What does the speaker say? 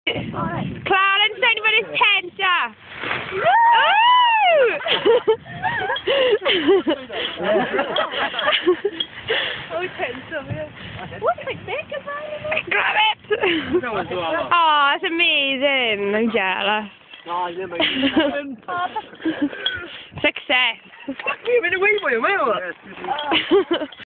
Clarence, anybody's tenser. Oh, tenser, yeah. What's it big about it? Grab it! Oh, that's amazing. I'm jealous. Success. Fuck you, in a wee way,